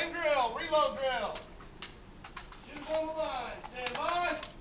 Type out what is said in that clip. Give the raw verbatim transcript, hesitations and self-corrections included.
Ring drill, reload drill. Shoot on the line. Stand by.